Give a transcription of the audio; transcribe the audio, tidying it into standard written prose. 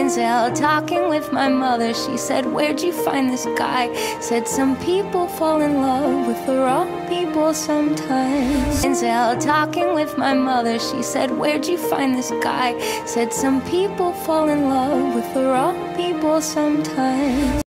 Denzel talking with my mother. She said, where'd you find this guy? Said, some people fall in love with the wrong people sometimes. Denzel talking with my mother. She said, where'd you find this guy? Said, some people fall in love with the wrong people sometimes.